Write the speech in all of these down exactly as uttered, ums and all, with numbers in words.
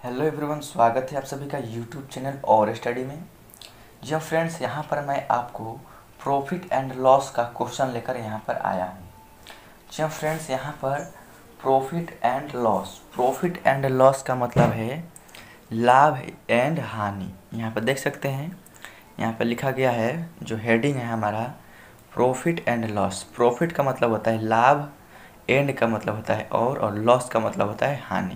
Hello everyone, स्वागत है आप सभी का यूट्यूब चैनल और स्टडी में। जी हाँ फ्रेंड्स, यहाँ पर मैं आपको प्रॉफिट एंड लॉस का क्वेश्चन लेकर यहाँ पर आया हूँ। जी हाँ फ्रेंड्स, यहाँ पर profit and loss profit and loss का मतलब है लाभ एंड हानि। यहाँ पर देख सकते हैं, यहाँ पर लिखा गया है, जो हेडिंग है हमारा प्रॉफिट एंड लॉस। प्रॉफिट का मतलब होता है लाभ, एंड का मतलब होता है और और लॉस का मतलब होता है हानि।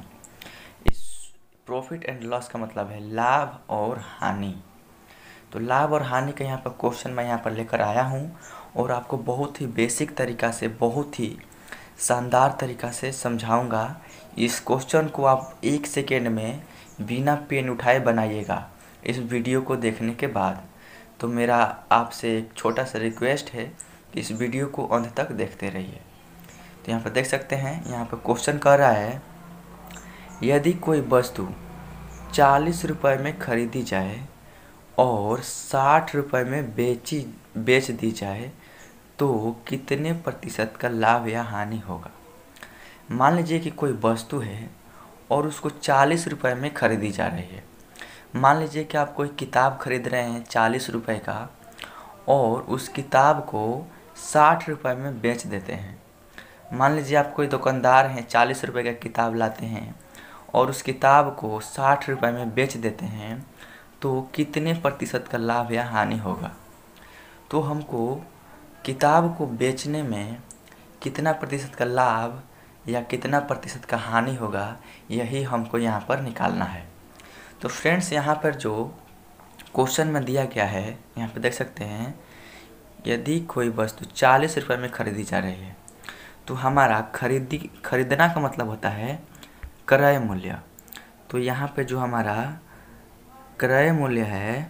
प्रॉफिट एंड लॉस का मतलब है लाभ और हानि। तो लाभ और हानि का यहाँ पर क्वेश्चन मैं यहाँ पर लेकर आया हूँ और आपको बहुत ही बेसिक तरीक़ा से, बहुत ही शानदार तरीक़ा से समझाऊंगा। इस क्वेश्चन को आप एक सेकेंड में बिना पेन उठाए बनाइएगा इस वीडियो को देखने के बाद। तो मेरा आपसे एक छोटा सा रिक्वेस्ट है कि इस वीडियो को अंत तक देखते रहिए। तो यहाँ पर देख सकते हैं, यहाँ पर क्वेश्चन कह रहा है, यदि कोई वस्तु चालीस रुपये में खरीदी जाए और साठ रुपये में बेची बेच दी जाए तो कितने प्रतिशत का लाभ या हानि होगा। मान लीजिए कि कोई वस्तु है और उसको चालीस रुपये में खरीदी जा रही है। मान लीजिए कि आप कोई किताब खरीद रहे हैं चालीस रुपये का और उस किताब को साठ रुपये में बेच देते हैं। मान लीजिए आप कोई दुकानदार हैं, चालीस रुपये का किताब लाते हैं और उस किताब को साठ रुपये में बेच देते हैं तो कितने प्रतिशत का लाभ या हानि होगा। तो हमको किताब को बेचने में कितना प्रतिशत का लाभ या कितना प्रतिशत का हानि होगा, यही हमको यहाँ पर निकालना है। तो फ्रेंड्स, यहाँ पर जो क्वेश्चन में दिया गया है, यहाँ पर देख सकते हैं, यदि कोई वस्तु चालीस रुपये में खरीदी जा रही है तो हमारा खरीदी खरीदना का मतलब होता है क्रय मूल्य। तो यहाँ पे जो हमारा क्रय मूल्य है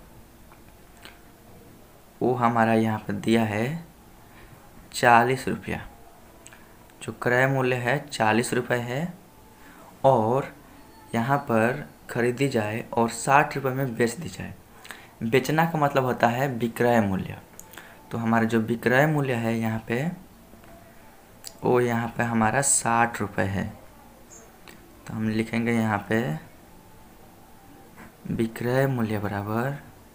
वो हमारा यहाँ पर दिया है चालीस रुपया। जो क्रय मूल्य है चालीस रुपये है और यहाँ पर खरीदी जाए और साठ रुपये में बेच दी जाए। बेचना का मतलब होता है विक्रय मूल्य। तो हमारा जो विक्रय मूल्य है यहाँ पे, वो यहाँ पे हमारा साठ रुपये है। तो हम लिखेंगे यहाँ पे विक्रय मूल्य बराबर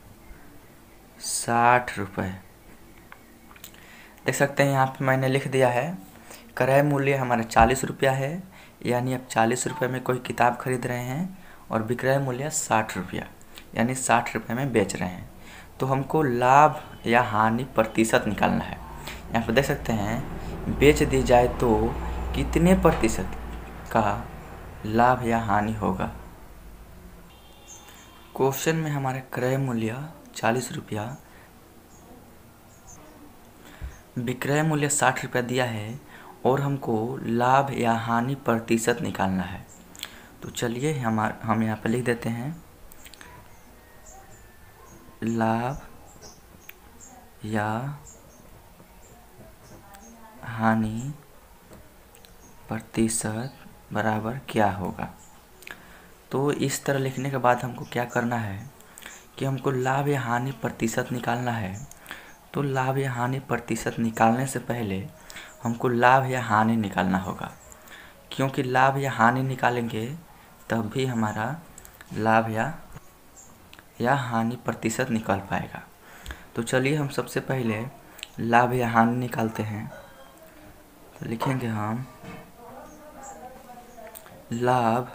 साठ रुपये। देख सकते हैं यहाँ पे मैंने लिख दिया है, क्रय मूल्य हमारा चालीस रुपया है, यानी आप चालीस रुपये में कोई किताब खरीद रहे हैं और विक्रय मूल्य साठ रुपया, यानी साठ रुपये में बेच रहे हैं। तो हमको लाभ या हानि प्रतिशत निकालना है। यहाँ पर देख सकते हैं, बेच दी जाए तो कितने प्रतिशत का लाभ या हानि होगा। क्वेश्चन में हमारा क्रय मूल्य चालीस रुपया, विक्रय मूल्य साठ रुपया दिया है और हमको लाभ या हानि प्रतिशत निकालना है। तो चलिए हमार हम यहाँ पर लिख देते हैं, लाभ या हानि प्रतिशत बराबर क्या होगा। तो इस तरह लिखने के बाद हमको क्या करना है कि हमको लाभ या हानि प्रतिशत निकालना है। तो लाभ या हानि प्रतिशत निकालने से पहले हमको लाभ या हानि निकालना होगा, क्योंकि लाभ या हानि निकालेंगे तब भी हमारा लाभ या या हानि प्रतिशत निकल पाएगा। तो चलिए हम सबसे पहले लाभ या हानि निकालते हैं। तो लिखेंगे हम लाभ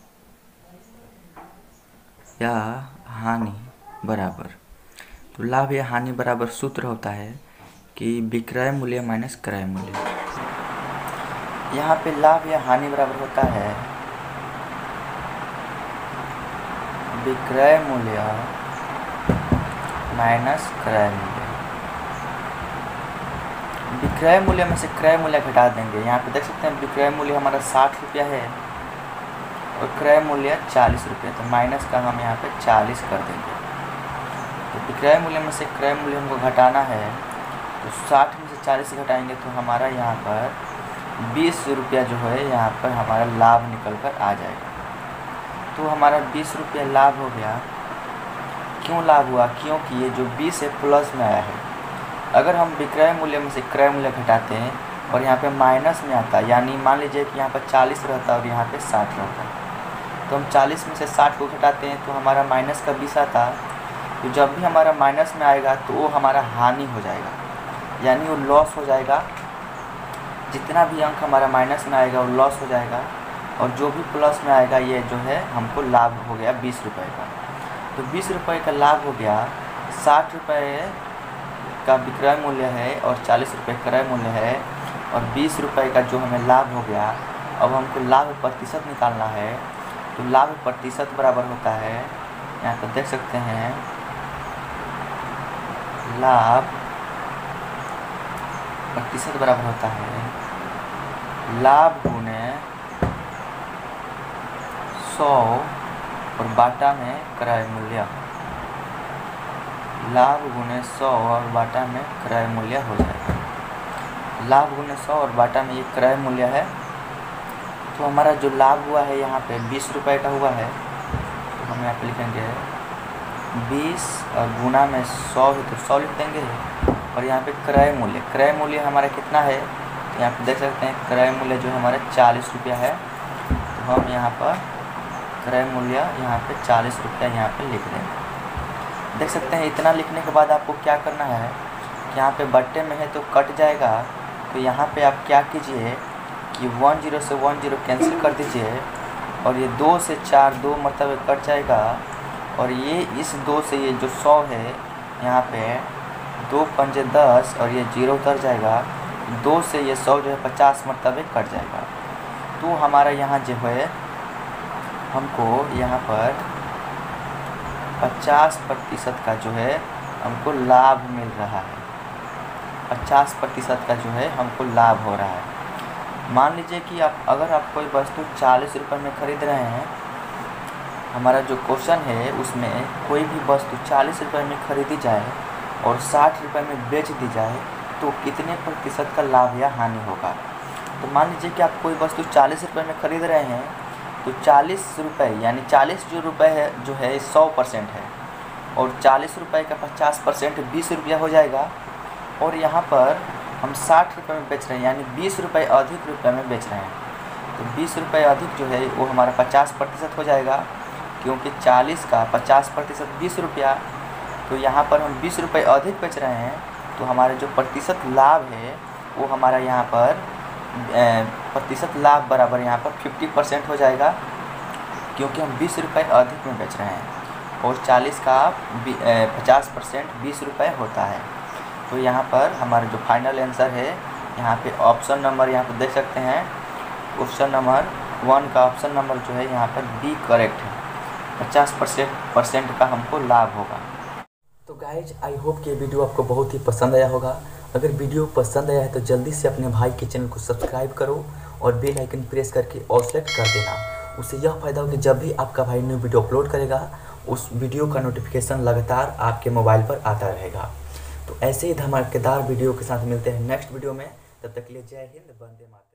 या हानि बराबर, तो लाभ या हानि बराबर सूत्र होता है कि विक्रय मूल्य माइनस क्रय मूल्य। यहाँ पे लाभ या हानि बराबर होता है विक्रय मूल्य माइनस क्रय मूल्य। विक्रय मूल्य में से क्रय मूल्य घटा देंगे। यहाँ पे देख सकते हैं, विक्रय मूल्य हमारा साठ रुपया है और क्रय मूल्य चालीस रुपये। तो माइनस का हम यहाँ पे चालीस कर देंगे। तो विक्रय मूल्य में से क्रय मूल्य हमको घटाना है, तो साठ में से चालीस घटाएंगे तो हमारा यहाँ पर बीस रुपया जो है यहाँ पर हमारा लाभ निकल कर आ जाएगा। तो हमारा बीस रुपया लाभ हो गया। क्यों लाभ हुआ? क्योंकि ये जो बीस है प्लस में आया है। अगर हम विक्रय मूल्य में से क्रय मूल्य घटाते हैं और यहाँ पे माइनस में आता, यानी मान लीजिए कि यहाँ पर चालीस रहता और यहाँ पे साठ रहता, तो हम चालीस में से साठ को घटाते हैं तो हमारा माइनस का बीस आता। तो जब भी हमारा माइनस में आएगा तो वो हमारा हानि हो जाएगा, यानी वो लॉस हो जाएगा। जितना भी अंक हमारा माइनस में आएगा वो लॉस हो जाएगा, और जो भी प्लस में आएगा ये जो है हमको लाभ हो गया बीस रुपये का। तो बीस रुपये का लाभ हो गया। साठ रुपये का विक्रय मूल्य है और चालीस रुपये क्रय मूल्य है, और बीस रुपये का जो हमें लाभ हो गया। अब हमको लाभ प्रतिशत निकालना है, तो लाभ प्रतिशत बराबर होता है, यहाँ पर देख सकते हैं, लाभ प्रतिशत बराबर होता है लाभ गुणे सौ और बाटा में क्रय मूल्य। लाभ गुणे सौ और बाटा में क्रय मूल्य हो जाएगा। लाभ गुणे सौ और बाटा में ये क्रय मूल्य है। तो हमारा जो लाभ हुआ है यहाँ पे बीस रुपये का हुआ है, तो हम यहाँ पे लिखेंगे बीस और गुना में सौ है तो सौ लिख देंगे। और यहाँ पे क्रय मूल्य क्रय मूल्य हमारा कितना है, तो यहाँ पे देख सकते हैं क्रय मूल्य जो हमारा चालीस रुपया है। तो हम यहाँ पर क्रय मूल्य यहाँ पे चालीस रुपया यहाँ पे लिख देंगे। देख सकते हैं इतना लिखने के बाद आपको क्या करना है कि यहाँ पे बट्टे में है तो कट जाएगा। तो यहाँ पे आप क्या कीजिए कि वन जीरो से वन जीरो कैंसिल कर दीजिए, और ये दो से चार दो मतलब कट जाएगा, और ये इस दो से ये जो सौ है यहाँ पे दो पंजे दस और ये जीरो उतर जाएगा। दो से ये सौ जो है पचास मतलब कट जाएगा। तो हमारा यहाँ जो है हमको यहाँ पर पचास प्रतिशत का जो है हमको लाभ मिल रहा है। पचास प्रतिशत का जो है हमको लाभ हो रहा है। मान लीजिए कि आप अगर आप कोई वस्तु चालीस रुपये में ख़रीद रहे हैं, हमारा जो क्वेश्चन है उसमें कोई भी वस्तु चालीस रुपये में ख़रीदी जाए और साठ रुपये में बेच दी जाए तो कितने प्रतिशत का लाभ या हानि होगा। तो मान लीजिए कि आप कोई वस्तु चालीस रुपये में ख़रीद रहे हैं, तो चालीस रुपये यानी चालीस जो रुपये है जो है सौ परसेंट है, और चालीस रुपये का पचास परसेंट बीस रुपया हो जाएगा। और यहाँ पर हम साठ रुपये में बेच रहे हैं, यानी बीस रुपये अधिक रुपये में बेच रहे हैं। तो बीस रुपये अधिक जो है वो हमारा पचास प्रतिशत हो जाएगा, क्योंकि चालीस का पचास प्रतिशत बीस रुपया। तो यहाँ पर हम बीस रुपये अधिक बेच रहे हैं, तो हमारे जो प्रतिशत लाभ है वो हमारा यहाँ पर प्रतिशत लाभ बराबर यहाँ पर पचास परसेंट हो जाएगा, क्योंकि हम बीस रुपये अधिक में बेच रहे हैं, और चालीस का पचास परसेंट बीस रुपये होता है। तो यहाँ पर हमारा जो फाइनल आंसर है यहाँ पे ऑप्शन नंबर यहाँ पर देख सकते हैं, क्वेश्चन नंबर वन का ऑप्शन नंबर जो है यहाँ पर बी करेक्ट है। पचास परसेंट परसेंट का हमको लाभ होगा। तो गाइज आई होप कि ये वीडियो आपको बहुत ही पसंद आया होगा। अगर वीडियो पसंद आया है तो जल्दी से अपने भाई के चैनल को सब्सक्राइब करो और बेल आइकन प्रेस करके ऑल सेलेक्ट कर देना। उससे यह फ़ायदा हो कि जब भी आपका भाई न्यू वीडियो अपलोड करेगा उस वीडियो का नोटिफिकेशन लगातार आपके मोबाइल पर आता रहेगा। तो ऐसे ही धमाकेदार वीडियो के साथ मिलते हैं नेक्स्ट वीडियो में। तब तक के लिए जय हिंद, वंदे मातरम।